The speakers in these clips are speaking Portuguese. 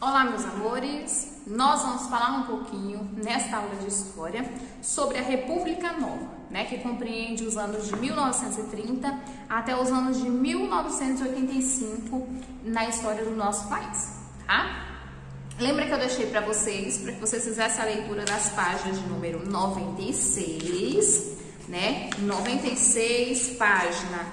Olá, meus amores! Nós vamos falar um pouquinho, nesta aula de História, sobre a República Nova, que compreende os anos de 1930 até os anos de 1985 na história do nosso país, tá? Lembra que eu deixei para que vocês fizessem a leitura das páginas de número 96, 96, página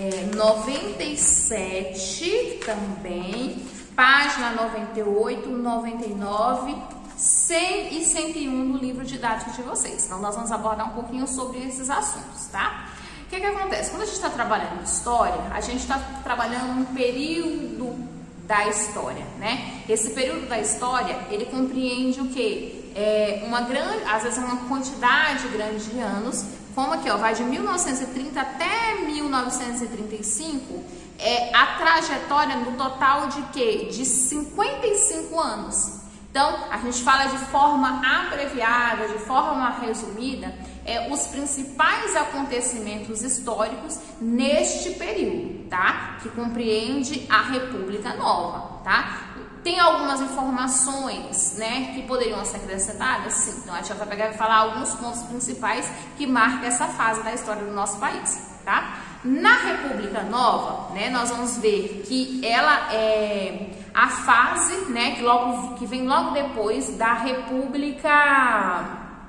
97 também, página 98, 99, 100 e 101 do livro didático de vocês. Então, nós vamos abordar um pouquinho sobre esses assuntos, tá? O que acontece? Quando a gente está trabalhando em história, a gente está trabalhando um período da história, Esse período da história, ele compreende o quê? Às vezes uma quantidade grande de anos, como aqui, vai de 1930 até 1935, a trajetória no total de quê? De 55 anos. Então, a gente fala de forma abreviada, de forma resumida, os principais acontecimentos históricos neste período, tá? Que compreende a República Nova, tá? Tem algumas informações, que poderiam ser acrescentadas? Sim. Então, a gente vai pegar e falar alguns pontos principais que marcam essa fase da história do nosso país, tá? Na República Nova, nós vamos ver que ela é a fase, que vem logo depois da República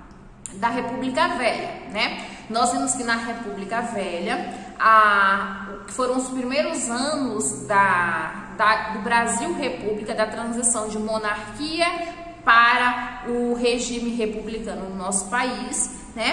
Velha, Nós vimos que na República Velha, que foram os primeiros anos do Brasil República, da transição de monarquia para o regime republicano no nosso país,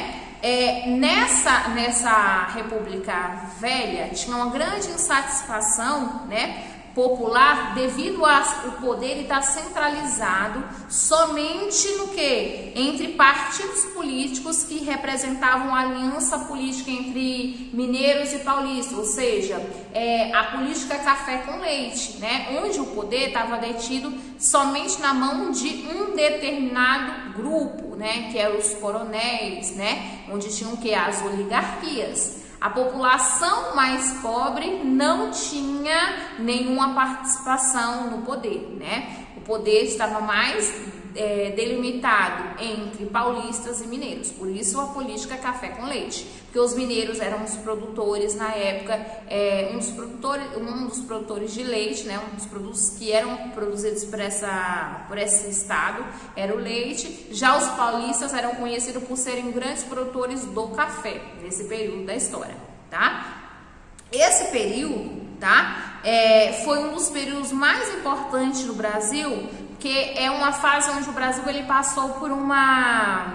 Nessa República Velha tinha uma grande insatisfação, popular, devido ao poder estar centralizado somente no que? Entre partidos políticos que representavam a aliança política entre mineiros e paulistas, ou seja, a política café com leite, onde o poder estava detido somente na mão de um determinado grupo, que eram os coronéis, onde tinham que? As oligarquias. A população mais pobre não tinha nenhuma participação no poder, O poder estava mais delimitado entre paulistas e mineiros. Por isso a política café com leite, porque os mineiros eram os produtores na época, um dos produtores de leite, um dos produtos que eram produzidos por esse estado era o leite. Já os paulistas eram conhecidos por serem grandes produtores do café nesse período da história, tá? Esse período, foi um dos períodos mais importantes do Brasil, que é uma fase onde o Brasil ele passou por uma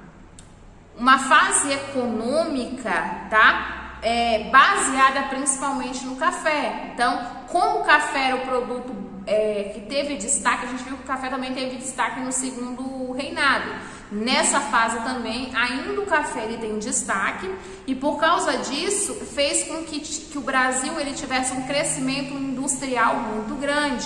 fase econômica, baseada principalmente no café. Então, como o café era o produto que teve destaque, a gente viu que o café também teve destaque no segundo reinado. Nessa fase também, ainda o café ele tem destaque, e por causa disso fez com que o Brasil ele tivesse um crescimento industrial muito grande,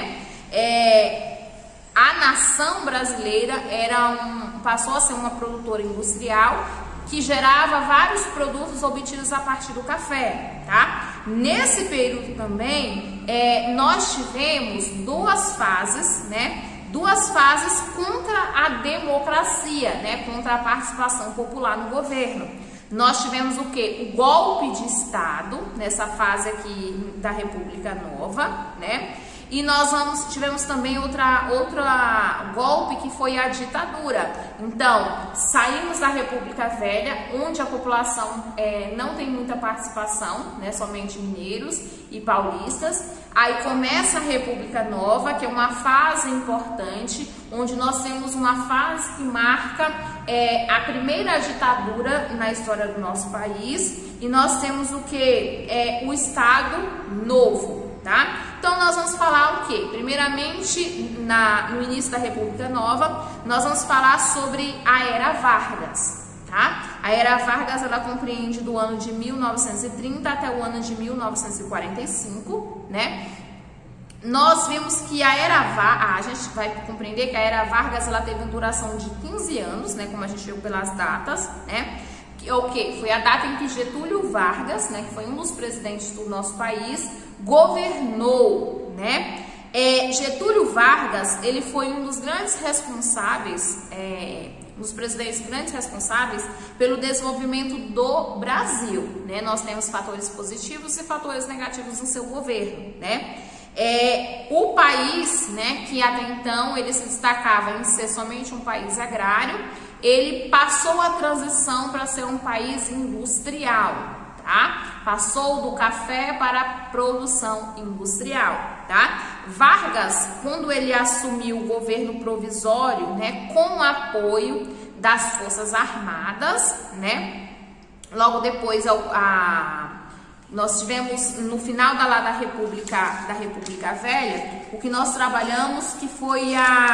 A nação brasileira passou a ser uma produtora industrial que gerava vários produtos obtidos a partir do café, Nesse período também, nós tivemos duas fases, contra a democracia, contra a participação popular no governo. Nós tivemos o quê? O golpe de Estado, nessa fase aqui da República Nova, E nós tivemos também outra golpe, que foi a ditadura. Então, saímos da República Velha, onde a população não tem muita participação, somente mineiros e paulistas. Aí começa a República Nova, que é uma fase importante, onde nós temos uma fase que marca a primeira ditadura na história do nosso país. E nós temos o que? O Estado Novo, Então, nós vamos falar o quê? Primeiramente, no início da República Nova, nós vamos falar sobre a Era Vargas, A Era Vargas, ela compreende do ano de 1930 até o ano de 1945, Nós vimos que a gente vai compreender que a Era Vargas, ela teve uma duração de 15 anos, Como a gente viu pelas datas, Foi a data em que Getúlio Vargas, que foi um dos presidentes do nosso país, governou, Getúlio Vargas, ele foi um dos grandes responsáveis, dos presidentes grandes responsáveis pelo desenvolvimento do Brasil, né? Nós temos fatores positivos e fatores negativos no seu governo, né? O país, né, que até então ele se destacava em ser somente um país agrário, ele passou a transição para ser um país industrial, tá? Passou do café para a produção industrial, tá? Vargas, quando ele assumiu o governo provisório, né, com apoio das Forças Armadas, né? Logo depois nós tivemos no final da República Velha, o que nós trabalhamos que foi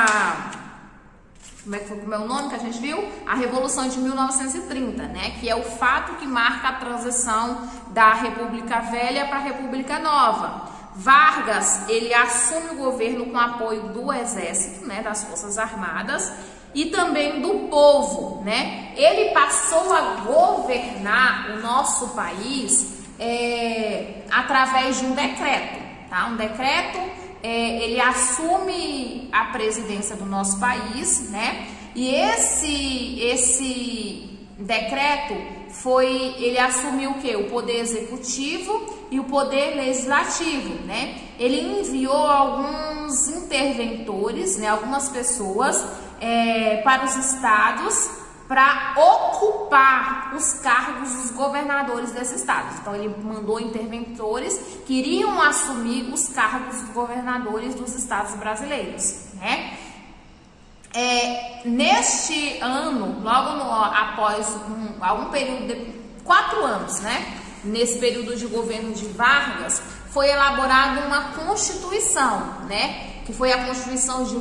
como é o nome que a gente viu? A Revolução de 1930, né? Que é o fato que marca a transição da República Velha para a República Nova. Vargas, ele assume o governo com apoio do Exército, né? Das Forças Armadas e também do povo, né? Ele passou a governar o nosso país através de um decreto, tá? Um decreto, ele assume a presidência do nosso país, né? E esse decreto ele assumiu o quê? O poder executivo e o poder legislativo, né? Ele enviou alguns interventores, né? Algumas pessoas para os estados, para ocupar os cargos dos governadores desses estados. Então, ele mandou interventores que iriam assumir os cargos dos governadores dos estados brasileiros, né? Neste ano, logo após algum período de 4 anos, né? Nesse período de governo de Vargas, foi elaborada uma Constituição, né? Que foi a Constituição de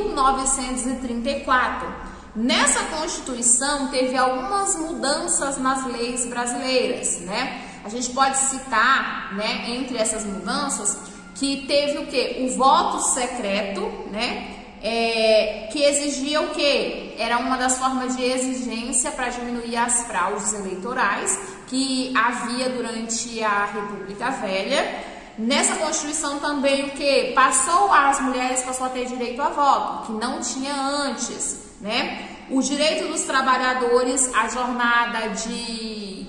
1934. Nessa Constituição teve algumas mudanças nas leis brasileiras, né? A gente pode citar, né, entre essas mudanças, que teve o quê? O voto secreto, né? Que exigia o quê? Era uma das formas de exigência para diminuir as fraudes eleitorais que havia durante a República Velha. Nessa Constituição também o quê? As mulheres passou a ter direito a voto, que não tinha antes, né? O direito dos trabalhadores, a jornada de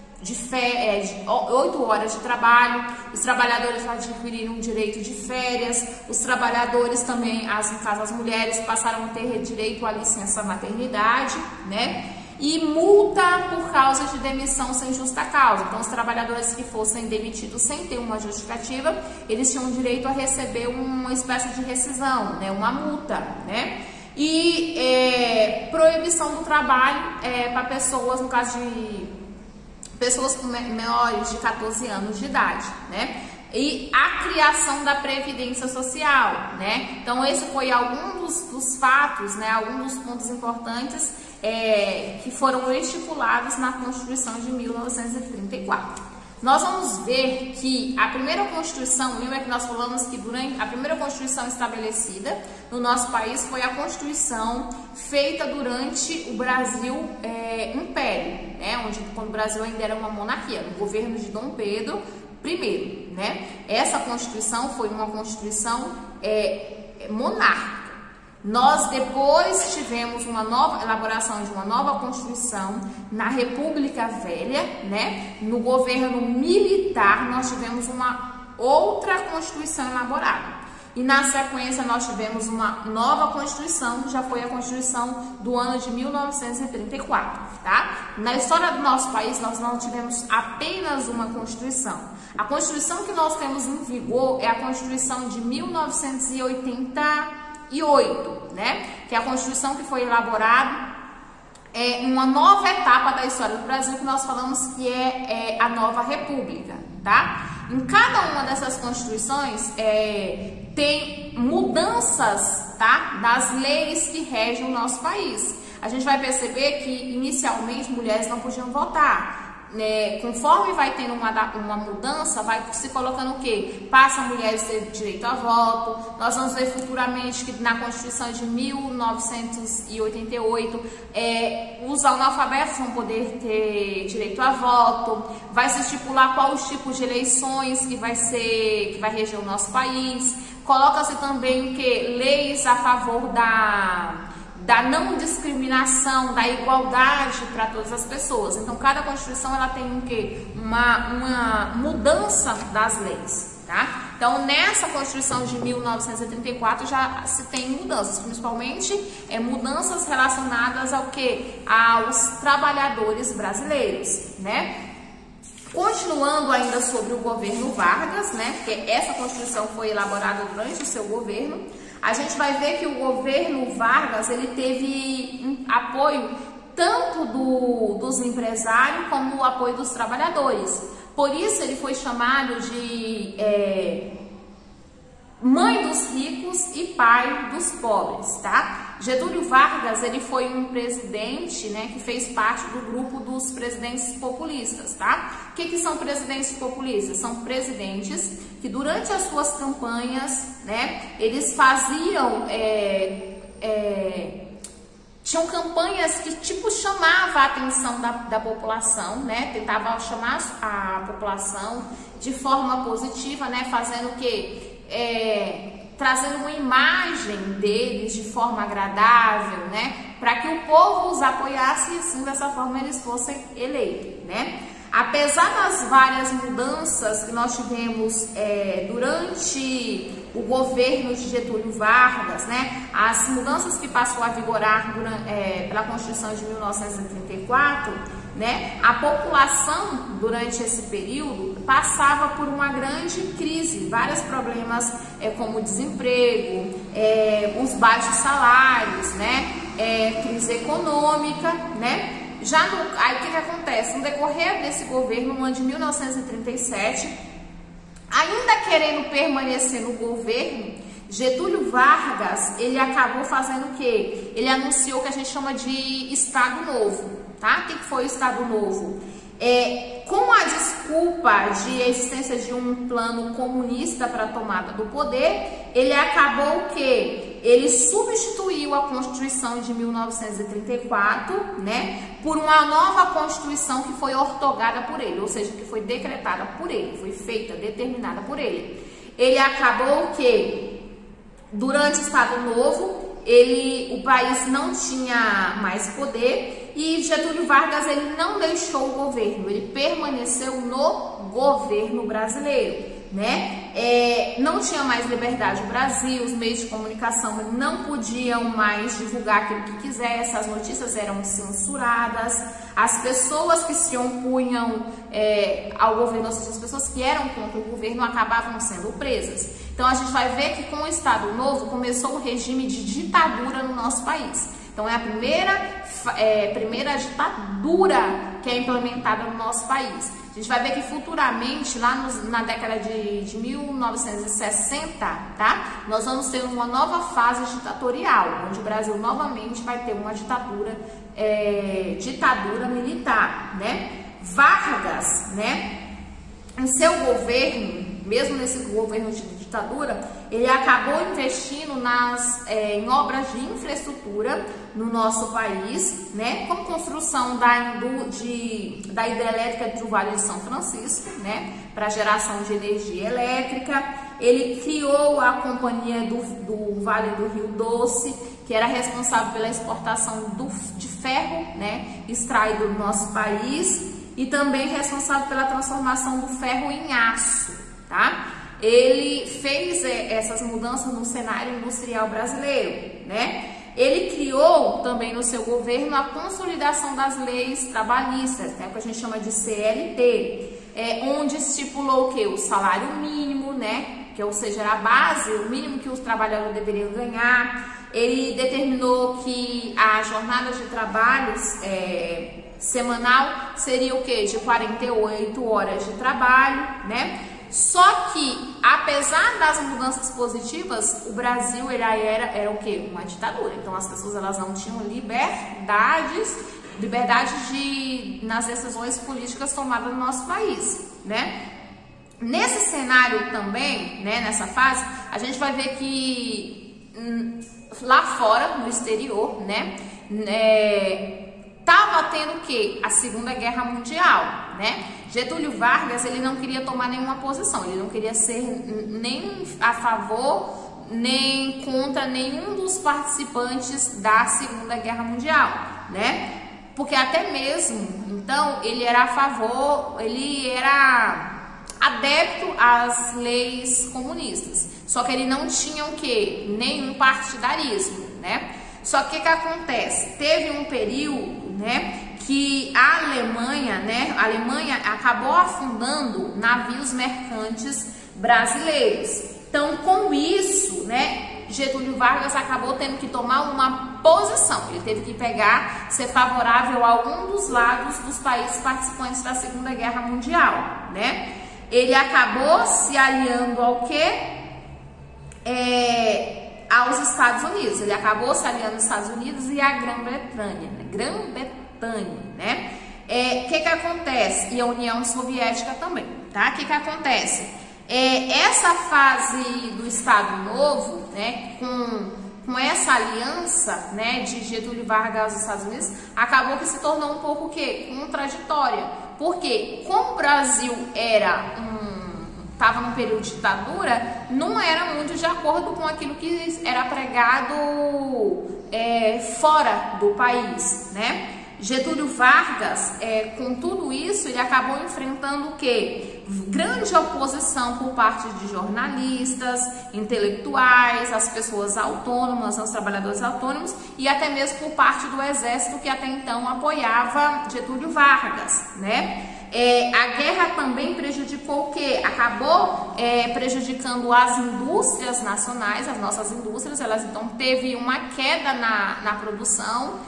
8 horas de trabalho, os trabalhadores adquiriram o direito de férias, os trabalhadores também, no caso as mulheres, passaram a ter direito à licença maternidade, né? E multa por causa de demissão sem justa causa. Então, os trabalhadores que fossem demitidos sem ter uma justificativa, eles tinham direito a receber uma espécie de rescisão, né? Uma multa, né? E proibição do trabalho para pessoas, no caso de pessoas com menores de 14 anos de idade, né? E a criação da Previdência Social, né? Então, esse foi algum dos fatos, né? Alguns dos pontos importantes que foram estipulados na Constituição de 1934. Nós vamos ver que a primeira Constituição, lembra que nós falamos que durante a primeira Constituição estabelecida no nosso país foi a Constituição feita durante o Brasil Império, né? Quando o Brasil ainda era uma monarquia, no governo de Dom Pedro I, né? Essa Constituição foi uma Constituição monárquica. Nós depois tivemos uma nova elaboração de uma nova Constituição na República Velha, né? No governo militar nós tivemos uma outra Constituição elaborada. E na sequência nós tivemos uma nova Constituição, que já foi a Constituição do ano de 1934, tá? Na história do nosso país nós não tivemos apenas uma Constituição. A Constituição que nós temos em vigor é a Constituição de 1988, né? Que é a Constituição que foi elaborada uma nova etapa da história do Brasil, que nós falamos que é a nova República, tá? Em cada uma dessas Constituições tem mudanças, tá? Das leis que regem o nosso país. A gente vai perceber que inicialmente mulheres não podiam votar. Conforme vai tendo uma mudança, vai se colocando o quê? Passa a mulheres ter direito a voto. Nós vamos ver futuramente que na Constituição de 1988 os analfabetos vão poder ter direito a voto. Vai se estipular quais os tipos de eleições que vai reger o nosso país. Coloca-se também o que? Leis a favor da não discriminação, da igualdade para todas as pessoas. Então, cada Constituição ela tem o que? Uma mudança das leis, tá? Então, nessa Constituição de 1934 já se tem mudanças, principalmente mudanças relacionadas ao que? Aos trabalhadores brasileiros, né? Continuando ainda sobre o governo Vargas, né? Porque essa Constituição foi elaborada durante o seu governo. A gente vai ver que o governo Vargas ele teve apoio tanto dos empresários como o apoio dos trabalhadores. Por isso ele foi chamado de mãe dos ricos e pai dos pobres, tá? Getúlio Vargas ele foi um presidente, né, que fez parte do grupo dos presidentes populistas, tá? O que são presidentes populistas? São presidentes que durante as suas campanhas, né, eles faziam tinham campanhas que tipo chamava a atenção da população, né? Tentava chamar a população de forma positiva, né? Fazendo o quê? Trazendo uma imagem deles de forma agradável, né? Para que o povo os apoiasse e assim dessa forma eles fossem eleitos, né? Apesar das várias mudanças que nós tivemos durante o governo de Getúlio Vargas, né, as mudanças que passou a vigorar pela Constituição de 1934, né, a população durante esse período passava por uma grande crise, vários problemas como desemprego, os baixos salários, né, crise econômica, né. Aí o que acontece? No decorrer desse governo, no ano de 1937, ainda querendo permanecer no governo, Getúlio Vargas, ele acabou fazendo o quê? Ele anunciou o que a gente chama de Estado Novo, tá? O que foi o Estado Novo? Com a desculpa de existência de um plano comunista para a tomada do poder, ele acabou o quê? Ele substituiu a Constituição de 1934, né, por uma nova Constituição que foi ortogada por ele, ou seja, que foi decretada por ele, foi feita, determinada por ele. Ele acabou o quê? Durante o Estado Novo, o país não tinha mais poder e Getúlio Vargas ele não deixou o governo, ele permaneceu no governo brasileiro, né? Não tinha mais liberdade no Brasil, os meios de comunicação não podiam mais divulgar aquilo que quisesse, as notícias eram censuradas, as pessoas que se opunham ao governo, ou seja, as pessoas que eram contra o governo acabavam sendo presas. Então a gente vai ver que com o Estado Novo começou um regime de ditadura no nosso país. Então é a primeira ditadura que é implementada no nosso país. A gente vai ver que futuramente, lá na década de 1960, tá? Nós vamos ter uma nova fase ditatorial, onde o Brasil novamente vai ter uma ditadura militar, né? Vargas, né? Em seu governo, mesmo nesse governo de ditadura, ele acabou investindo em obras de infraestrutura no nosso país, né, como construção da hidrelétrica do Vale de São Francisco, né, para geração de energia elétrica. Ele criou a Companhia do Vale do Rio Doce, que era responsável pela exportação de ferro, né, extraído do nosso país, e também responsável pela transformação do ferro em aço, tá? Ele fez essas mudanças no cenário industrial brasileiro, né? Ele criou também no seu governo a consolidação das leis trabalhistas, né, que a gente chama de CLT, onde estipulou o quê? O salário mínimo, né? Que, ou seja, era a base, o mínimo que os trabalhadores deveriam ganhar. Ele determinou que a jornada de trabalhos semanal seria o quê? De 48 horas de trabalho, né? Só que, apesar das mudanças positivas, o Brasil era o quê? Uma ditadura. Então as pessoas elas não tinham liberdade nas decisões políticas tomadas no nosso país, né? Nesse cenário também, né, nessa fase, a gente vai ver que lá fora, no exterior, né, tava tendo o quê? A Segunda Guerra Mundial, né? Getúlio Vargas, ele não queria tomar nenhuma posição, ele não queria ser nem a favor, nem contra nenhum dos participantes da Segunda Guerra Mundial, né? Porque até mesmo, então, ele era a favor, ele era adepto às leis comunistas, só que ele não tinha o quê? Nenhum partidarismo, né? Só que o que acontece? Teve um período, né, que a Alemanha acabou afundando navios mercantes brasileiros. Então, com isso, né, Getúlio Vargas acabou tendo que tomar uma posição. Ele teve que ser favorável a algum dos lados dos países participantes da Segunda Guerra Mundial, né? Ele acabou se aliando ao quê? Aos Estados Unidos. Ele acabou se aliando aos Estados Unidos e à Grã-Bretanha, né? Que acontece? E a União Soviética também, tá? Que acontece? Essa fase do Estado Novo, né, com essa aliança, né, de Getúlio Vargas aos Estados Unidos, acabou que se tornou um pouco o quê? Contraditória. Porque como o Brasil estava num período de ditadura, não era muito de acordo com aquilo que era pregado fora do país, né? Getúlio Vargas, com tudo isso, ele acabou enfrentando o quê? Grande oposição por parte de jornalistas, intelectuais, as pessoas autônomas, os trabalhadores autônomos e até mesmo por parte do exército que até então apoiava Getúlio Vargas, né? A guerra também prejudicou o quê? Acabou prejudicando as indústrias nacionais, as nossas indústrias, elas então teve uma queda na produção,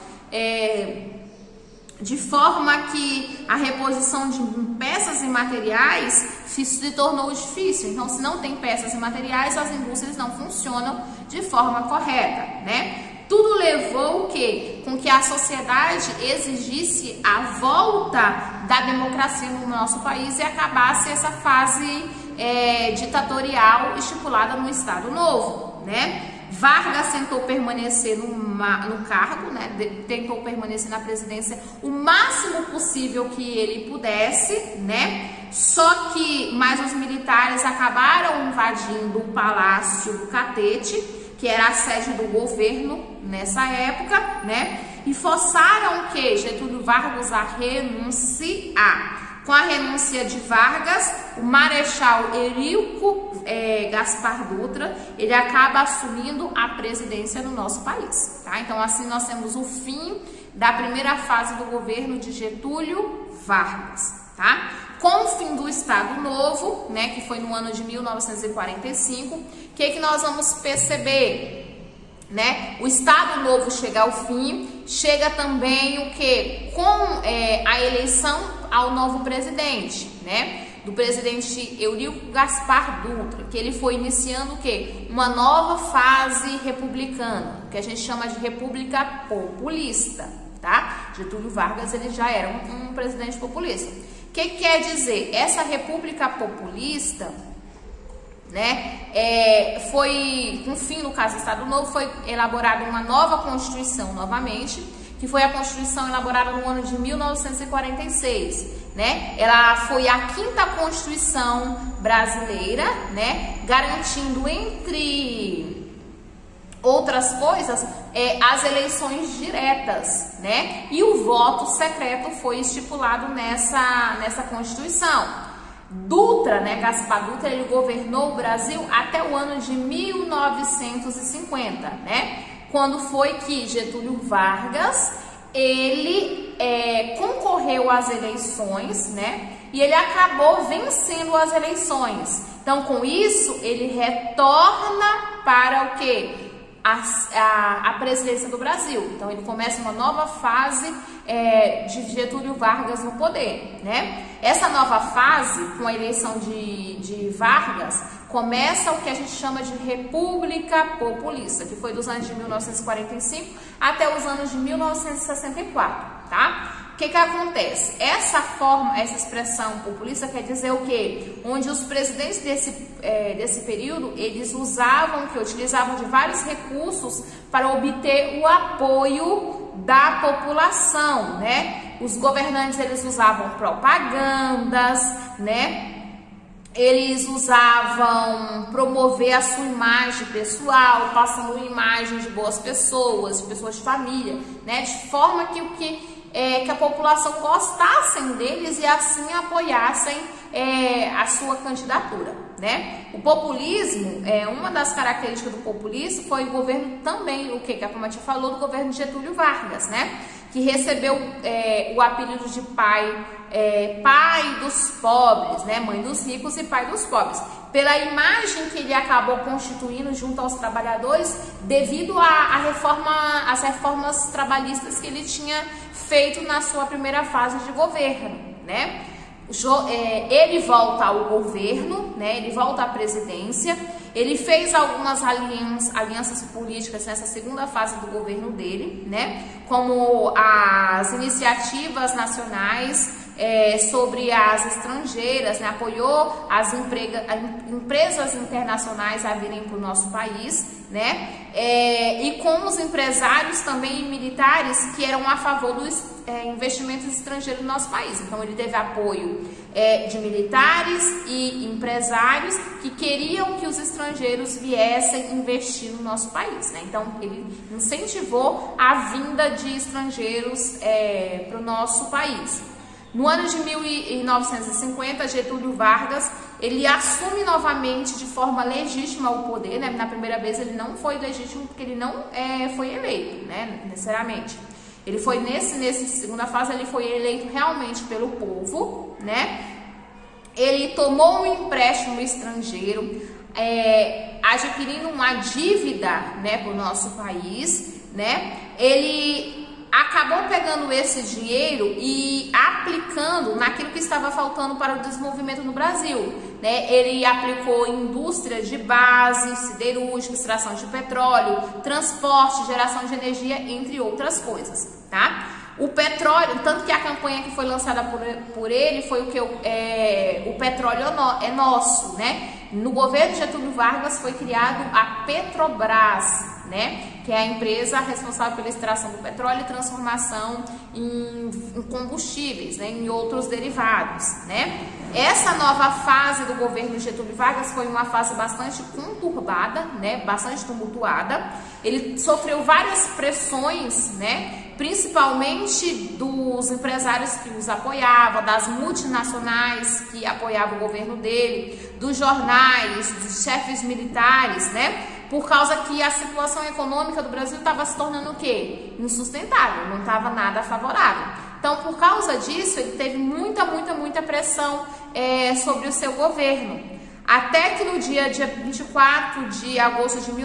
de forma que a reposição de peças e materiais se tornou difícil. Então, se não tem peças e materiais, as indústrias não funcionam de forma correta, né? Tudo levou o quê? Com que a sociedade exigisse a volta da democracia no nosso país e acabasse essa fase ditatorial estipulada no Estado Novo, né? Vargas tentou permanecer no cargo, né? Tentou permanecer na presidência o máximo possível que ele pudesse, né? Só que mais os militares acabaram invadindo o Palácio do Catete, que era a sede do governo nessa época, né? E forçaram que Getúlio Vargas a renunciar. Com a renúncia de Vargas, o Marechal Eurico Gaspar Dutra, ele acaba assumindo a presidência do nosso país, tá? Então, assim, nós temos o fim da primeira fase do governo de Getúlio Vargas, tá? Com o fim do Estado Novo, né, que foi no ano de 1945, o que nós vamos perceber? Né? O Estado Novo chega ao fim, chega também o que? Com a eleição ao novo presidente, né? Do presidente Eurico Gaspar Dutra, que ele foi iniciando o que? Uma nova fase republicana, que a gente chama de república populista, tá? Getúlio Vargas, ele já era um presidente populista. O que quer dizer? Essa república populista, né, foi, com fim no caso do Estado Novo, foi elaborada uma nova Constituição novamente, que foi a Constituição elaborada no ano de 1946, né? Ela foi a 5ª Constituição brasileira, né, garantindo, entre outras coisas, as eleições diretas, né? E o voto secreto foi estipulado nessa Constituição. Dutra, né, Gaspar Dutra, ele governou o Brasil até o ano de 1950, né? Quando foi que Getúlio Vargas, ele concorreu às eleições, né? E ele acabou vencendo as eleições. Então, com isso, ele retorna para o quê? A presidência do Brasil. Então, ele começa uma nova fase de Getúlio Vargas no poder, né? Essa nova fase, com a eleição de Vargas, começa o que a gente chama de República Populista, que foi dos anos de 1945 até os anos de 1964, tá? O que acontece? Essa expressão populista quer dizer o quê? Onde os presidentes desse período, eles utilizavam de vários recursos para obter o apoio da população, né? Os governantes, eles usavam propagandas, né? Eles usavam promover a sua imagem pessoal, passando imagem de boas pessoas, de pessoas de família, né? De forma que a população gostassem deles e assim apoiassem a sua candidatura, né? O populismo, uma das características do populismo foi o governo também, o que a Comatia falou, do governo de Getúlio Vargas, né? Que recebeu o apelido de pai dos pobres, né? Mãe dos ricos e pai dos pobres, pela imagem que ele acabou constituindo junto aos trabalhadores devido às reformas trabalhistas que ele tinha feito na sua primeira fase de governo, né? Ele volta ao governo, né? Ele volta à presidência. Ele fez algumas alianças políticas nessa segunda fase do governo dele, né? Como as iniciativas nacionais sobre as estrangeiras, né? Apoiou as empresas internacionais a virem para o nosso país, né? E com os empresários também militares que eram a favor dos investimentos estrangeiros no nosso país. Então ele teve apoio de militares e empresários que queriam que os estrangeiros viessem investir no nosso país, né? Então ele incentivou a vinda de estrangeiros para o nosso país. No ano de 1950, Getúlio Vargas, ele assume novamente de forma legítima o poder, né? Na primeira vez ele não foi legítimo porque ele não foi eleito, né? Necessariamente. Ele foi nessa segunda fase, ele foi eleito realmente pelo povo, né? Ele tomou um empréstimo estrangeiro, adquirindo uma dívida, né, para o nosso país, né? Ele acabou pegando esse dinheiro e aplicando naquilo que estava faltando para o desenvolvimento no Brasil, né? Ele aplicou indústrias de base, siderúrgica, extração de petróleo, transporte, geração de energia, entre outras coisas, tá? O petróleo, tanto que a campanha que foi lançada por ele foi o petróleo é nosso, né? No governo de Getúlio Vargas foi criado a Petrobras, né? Que é a empresa responsável pela extração do petróleo e transformação em combustíveis, né? Em outros derivados, né? Essa nova fase do governo de Getúlio Vargas foi uma fase bastante conturbada, né? Bastante tumultuada. Ele sofreu várias pressões, né? Principalmente dos empresários que os apoiavam, das multinacionais que apoiavam o governo dele, dos jornais, dos chefes militares, né? Por causa que a situação econômica do Brasil estava se tornando o quê? Insustentável, não estava nada favorável. Então, por causa disso, ele teve muita pressão sobre o seu governo. Até que no dia 24 de agosto de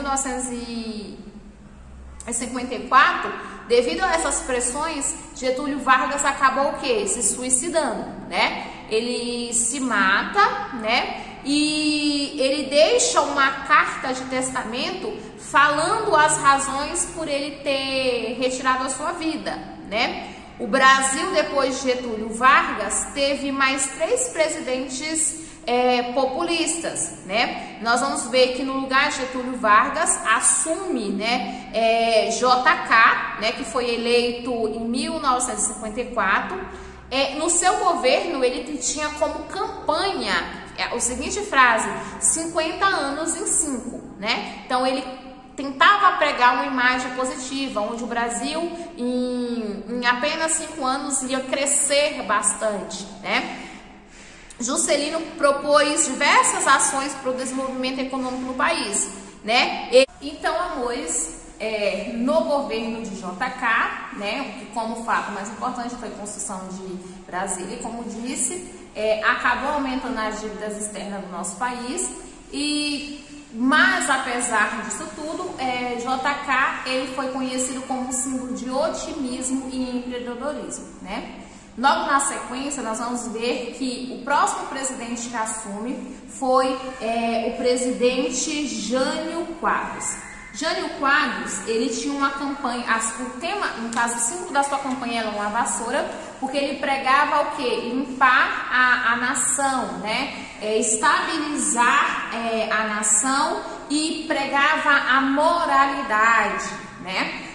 1954, devido a essas pressões, Getúlio Vargas acabou o quê? Se suicidando, né? Ele se mata, né? E ele deixa uma carta de testamento falando as razões por ele ter retirado a sua vida, né? O Brasil, depois de Getúlio Vargas, teve mais 3 presidentes populistas, né? Nós vamos ver que no lugar de Getúlio Vargas assume, né, JK, né, que foi eleito em 1954. No seu governo ele tinha como campanha a seguinte frase: 50 anos em 5, né? Então ele tentava pregar uma imagem positiva, onde o Brasil em apenas 5 anos ia crescer bastante, né? Juscelino propôs diversas ações para o desenvolvimento econômico no país, né? Então, amores, no governo de JK, né, que como fato mais importante foi a construção de Brasília, e como disse, acabou aumentando as dívidas externas do nosso país, mas apesar disso tudo, JK ele foi conhecido como símbolo de otimismo e empreendedorismo, né? Logo na sequência, nós vamos ver que o próximo presidente que assume foi o presidente Jânio Quadros. Jânio Quadros, ele tinha uma campanha, o tema, no caso, o símbolo da sua campanha era uma vassoura, porque ele pregava o quê? Limpar a nação, né? Estabilizar a nação, e pregava a moralidade, né?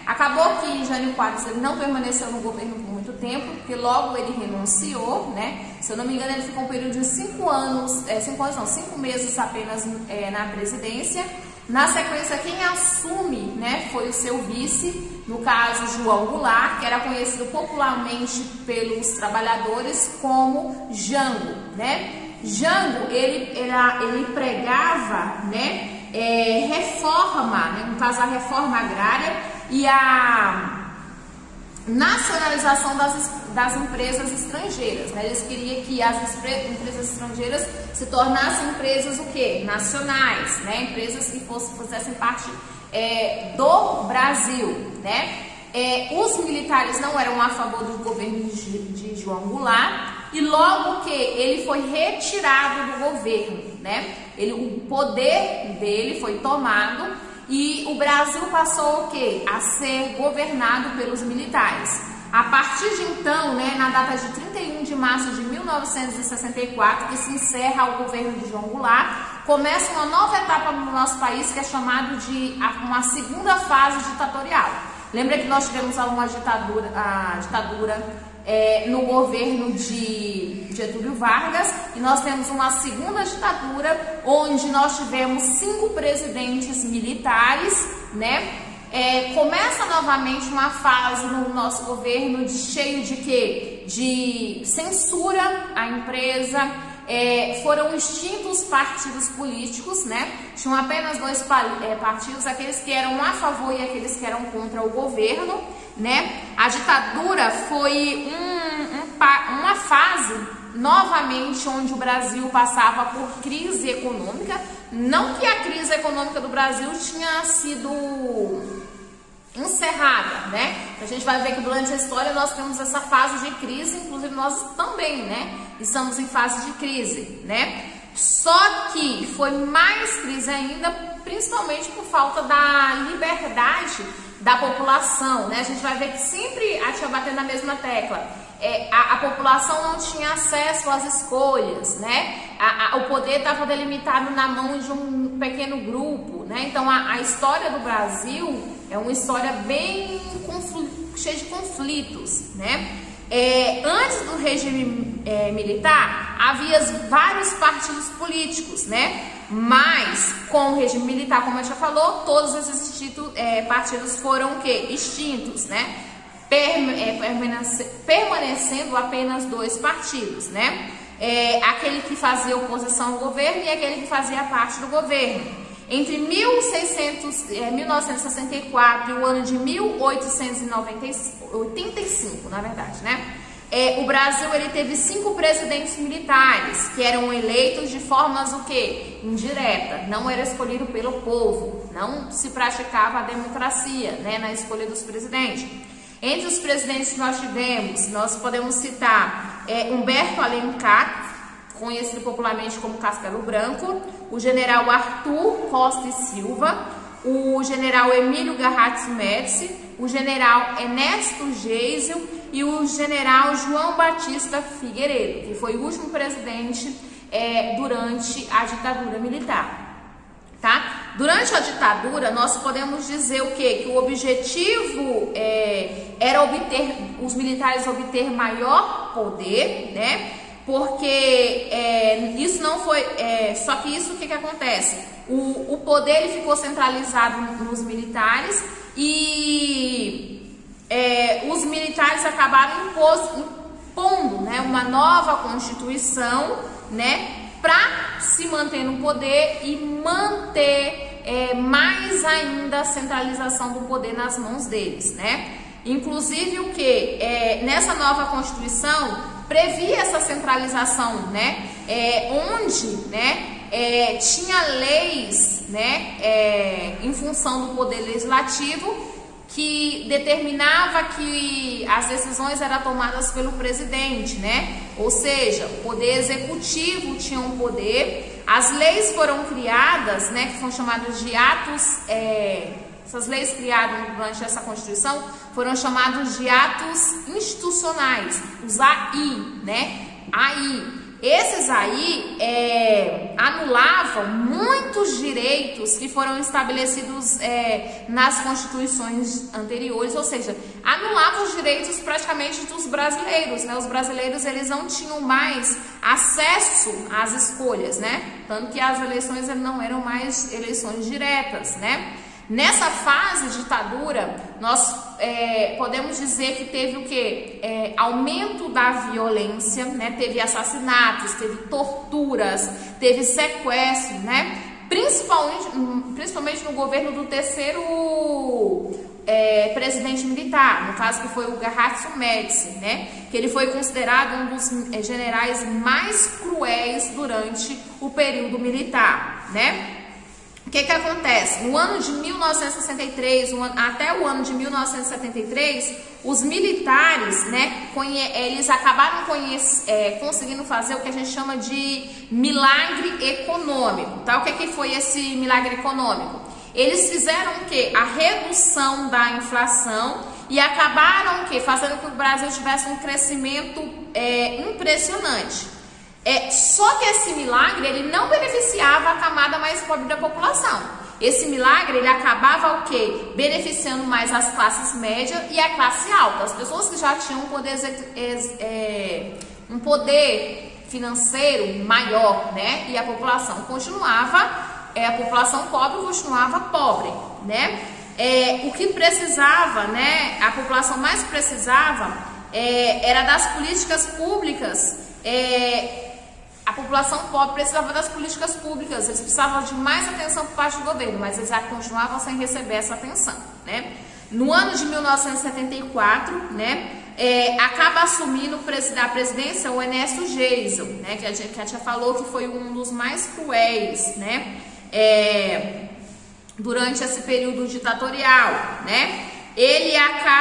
Acabou que Jânio Quadros ele não permaneceu no governo por muito tempo, porque logo ele renunciou, né? Se eu não me engano, ele ficou um período de 5 meses apenas na presidência. Na sequência, quem assume, né, foi o seu vice, no caso João Goulart, que era conhecido popularmente pelos trabalhadores como Jango, né? Jango, ele pregava, né, reforma, né, no caso a reforma agrária e a nacionalização das empresas estrangeiras, né? Eles queriam que as empresas estrangeiras se tornassem empresas o quê? Nacionais, né? Empresas que fizessem parte do Brasil, né? Os militares não eram a favor do governo de João Goulart e logo que ele foi retirado do governo, né? O poder dele foi tomado e o Brasil passou o quê? A ser governado pelos militares. A partir de então, né, na data de 31 de março de 1964, que se encerra o governo de João Goulart, começa uma nova etapa no nosso país que é chamada de uma segunda fase ditatorial. Lembra que nós tivemos uma ditadura, no governo de Getúlio Vargas, e nós temos uma segunda ditadura, onde nós tivemos 5 presidentes militares, né? Começa novamente uma fase no nosso governo cheio de quê? De censura à empresa, foram extintos partidos políticos, né? Tinham apenas 2 partidos, aqueles que eram a favor e aqueles que eram contra o governo, né? A ditadura foi uma fase novamente onde o Brasil passava por crise econômica, não que a crise econômica do Brasil tinha sido encerrada, né? A gente vai ver que durante a história nós temos essa fase de crise, inclusive nós também, né? Estamos em fase de crise, né? Só que foi mais crise ainda, principalmente por falta da liberdade da população, né? A gente vai ver que sempre a gente vai bater na mesma tecla. A população não tinha acesso às escolhas, né? O poder estava delimitado na mão de um pequeno grupo, né? Então a história do Brasil é uma história bem cheia de conflitos, né? Antes do regime militar, havia vários partidos políticos, né? Mas com o regime militar, como a gente já falou, todos esses partidos foram o quê? Extintos, né? Permanecendo apenas 2 partidos, né? Aquele que fazia oposição ao governo e aquele que fazia parte do governo. Entre 1964 e o ano de 1885, na verdade, né? O Brasil ele teve 5 presidentes militares que eram eleitos de formas o quê? Indireta, não era escolhido pelo povo, não se praticava a democracia, né, na escolha dos presidentes. Entre os presidentes que nós tivemos, nós podemos citar Humberto Alencar, conhecido popularmente como Castelo Branco, o general Arthur Costa e Silva, o general Emílio Garrates Médici, o general Ernesto Geisel e o general João Batista Figueiredo, que foi o último presidente durante a ditadura militar. Tá? Durante a ditadura, nós podemos dizer o quê? Que o objetivo era os militares obter maior poder, né? Porque isso não foi... só que isso, o que acontece? O poder ele ficou centralizado nos militares e os militares acabaram impondo, né, uma nova Constituição, né, para se manter no poder e manter mais ainda a centralização do poder nas mãos deles, né? Inclusive o que? Nessa nova Constituição previa essa centralização, né? Onde, né, tinha leis, né, em função do poder legislativo que determinava que as decisões eram tomadas pelo presidente, né? Ou seja, o poder executivo tinha um poder, as leis foram criadas, né, que são chamadas de atos, essas leis criadas durante essa Constituição foram chamados de atos institucionais, os AI, né? AI. Esses aí anulavam muitos direitos que foram estabelecidos nas constituições anteriores, ou seja, anulavam os direitos praticamente dos brasileiros, né? Os brasileiros, eles não tinham mais acesso às escolhas, né? Tanto que as eleições não eram mais eleições diretas, né? Nessa fase de ditadura, nós podemos dizer que teve o quê? Aumento da violência, né? Teve assassinatos, teve torturas, teve sequestro, né? Principalmente no governo do terceiro presidente militar, no caso que foi o Gerhard Médici, né? Que ele foi considerado um dos generais mais cruéis durante o período militar, né? O que acontece? No ano de 1963, até o ano de 1973, os militares, né, eles acabaram conseguindo fazer o que a gente chama de milagre econômico, tá? O que foi esse milagre econômico? Eles fizeram o quê? A redução da inflação e acabaram o quê? Fazendo com que o Brasil tivesse um crescimento impressionante. Só que esse milagre, ele não beneficiava a camada mais pobre da população. Esse milagre, ele acabava o quê? Beneficiando mais as classes médias e a classe alta. As pessoas que já tinham um poder financeiro maior, né? E a população a população pobre continuava pobre, né? O que precisava, né? A população mais precisava era das políticas públicas. A população pobre precisava das políticas públicas, eles precisavam de mais atenção por parte do governo, mas eles já continuavam sem receber essa atenção, né? No ano de 1974, né, acaba assumindo a presidência o Ernesto Geisel, né, que a gente já falou que foi um dos mais cruéis, né, durante esse período ditatorial, né? Ele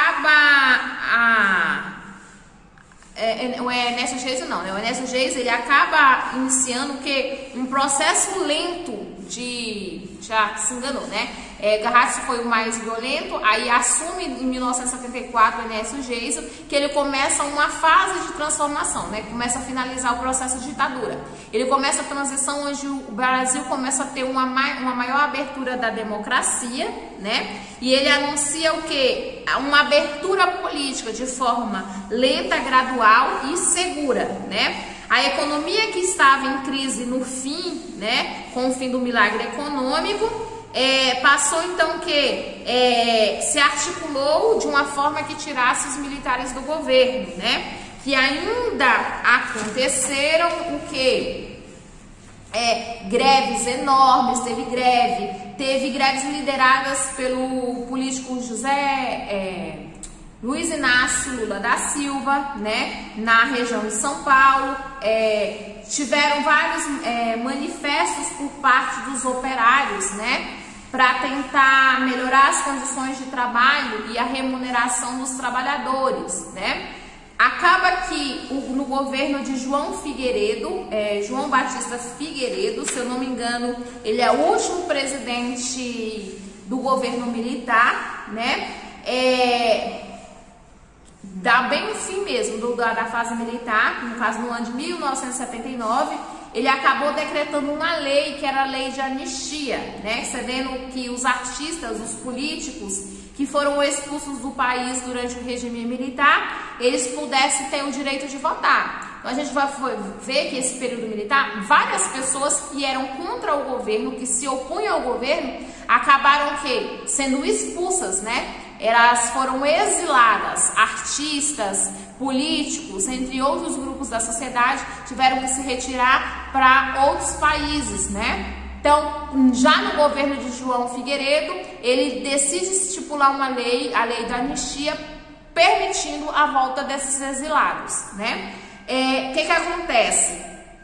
acaba o Ernesto Geisel não, né? O Ernesto Geisel, ele acaba iniciando o quê? Um processo lento já se enganou, né? Gerhard foi o mais violento, aí assume em 1974 o Ernesto Geisel, que ele começa uma fase de transformação, né? Começa a finalizar o processo de ditadura. Ele começa a transição onde o Brasil começa a ter uma maior abertura da democracia, né? E ele anuncia o quê? Uma abertura política de forma lenta, gradual e segura, né? A economia que estava em crise no fim, né, com o fim do milagre econômico, passou então que se articulou de uma forma que tirasse os militares do governo, né? Que ainda aconteceram o quê? Greves enormes, teve greves lideradas pelo político Luiz Inácio Lula da Silva, né, na região de São Paulo. Tiveram vários manifestos por parte dos operários, né, para tentar melhorar as condições de trabalho e a remuneração dos trabalhadores, né. Acaba que no governo de João Batista Figueiredo, se eu não me engano, ele é o último presidente do governo militar, né, dá bem o fim mesmo da fase militar, no caso no ano de 1979, ele acabou decretando uma lei, que era a lei de anistia, né, cedendo que os artistas, os políticos que foram expulsos do país durante o regime militar, eles pudessem ter o direito de votar. Então a gente vai ver que esse período militar, várias pessoas que eram contra o governo, que se opunham ao governo, acabaram sendo expulsas, né? Elas foram exiladas, artistas, políticos, entre outros grupos da sociedade, tiveram que se retirar para outros países, né? Então, já no governo de João Figueiredo, ele decide estipular uma lei, a lei da anistia, permitindo a volta desses exilados, né? Que acontece?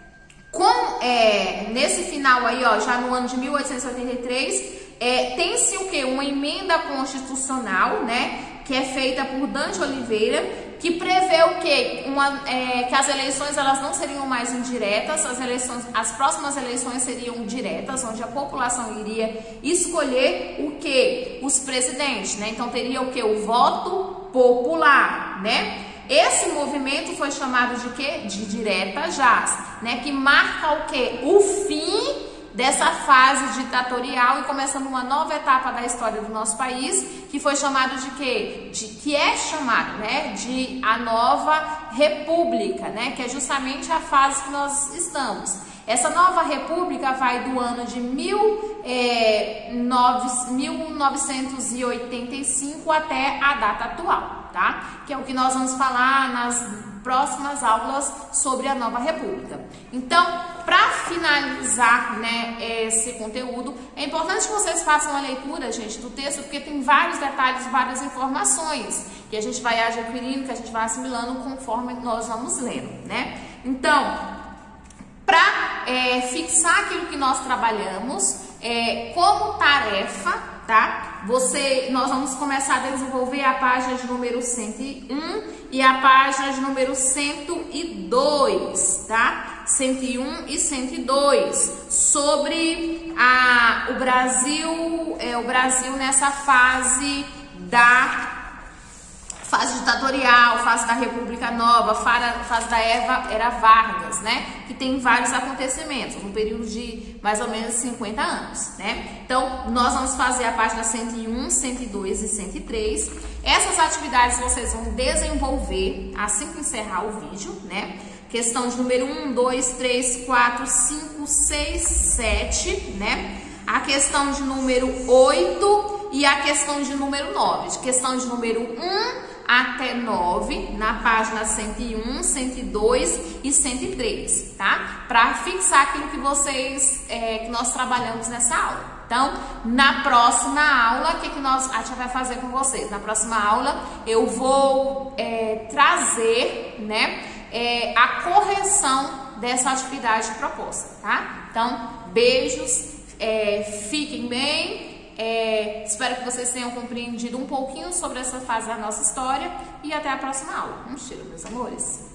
Nesse final aí, ó, já no ano de 1883, tem-se o quê? Uma emenda constitucional, né, que é feita por Dante Oliveira, que prevê o quê? Que as eleições elas não seriam mais indiretas, as próximas eleições seriam diretas, onde a população iria escolher o quê? Os presidentes, né? Então teria o quê? O voto popular, né? Esse movimento foi chamado de quê? De direta já, né? Que marca o quê? O fim dessa fase ditatorial e começando uma nova etapa da história do nosso país, que foi chamado de quê? Que é chamado, né, de a nova república, né, que é justamente a fase que nós estamos. Essa nova república vai do ano de 1985 até a data atual, tá? Que é o que nós vamos falar nas próximas aulas sobre a nova república. Então, para finalizar, né, esse conteúdo, é importante que vocês façam a leitura, gente, do texto, porque tem vários detalhes, várias informações que a gente vai adquirindo, que a gente vai assimilando conforme nós vamos lendo, né? Então, para fixar aquilo que nós trabalhamos como tarefa, tá? Nós vamos começar a desenvolver a página de número 101 e a página de número 102, tá? 101 e 102, sobre o Brasil nessa fase ditatorial, fase da República Nova, fase da Era Vargas, né? Que tem vários acontecimentos, no período de mais ou menos 50 anos, né? Então, nós vamos fazer a página 101, 102 e 103. Essas atividades vocês vão desenvolver assim que encerrar o vídeo, né? Questão de número 1, 2, 3, 4, 5, 6, 7, né? A questão de número 8 e a questão de número 9. Questão de número 1 até 9, na página 101, 102 e 103, tá? Para fixar aquilo que que nós trabalhamos nessa aula. Então, na próxima aula, o que a gente vai fazer com vocês? Na próxima aula, eu vou trazer, né, a correção dessa atividade proposta, tá? Então, beijos, fiquem bem. Espero que vocês tenham compreendido um pouquinho sobre essa fase da nossa história e até a próxima aula. Um cheiro, meus amores!